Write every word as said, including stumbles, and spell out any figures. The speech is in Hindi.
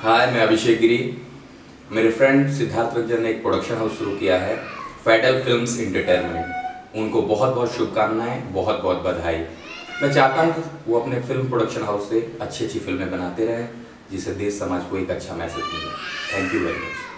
हाय, मैं अभिषेक गिरी। मेरे फ्रेंड सिद्धार्थ रंजन ने एक प्रोडक्शन हाउस शुरू किया है, फेडल फिल्म्स एंटरटेनमेंट। उनको बहुत बहुत शुभकामनाएं, बहुत बहुत बधाई। मैं चाहता हूँ कि वो अपने फिल्म प्रोडक्शन हाउस से अच्छी अच्छी फिल्में बनाते रहें, जिससे देश समाज को एक अच्छा मैसेज मिले। Thank you very much.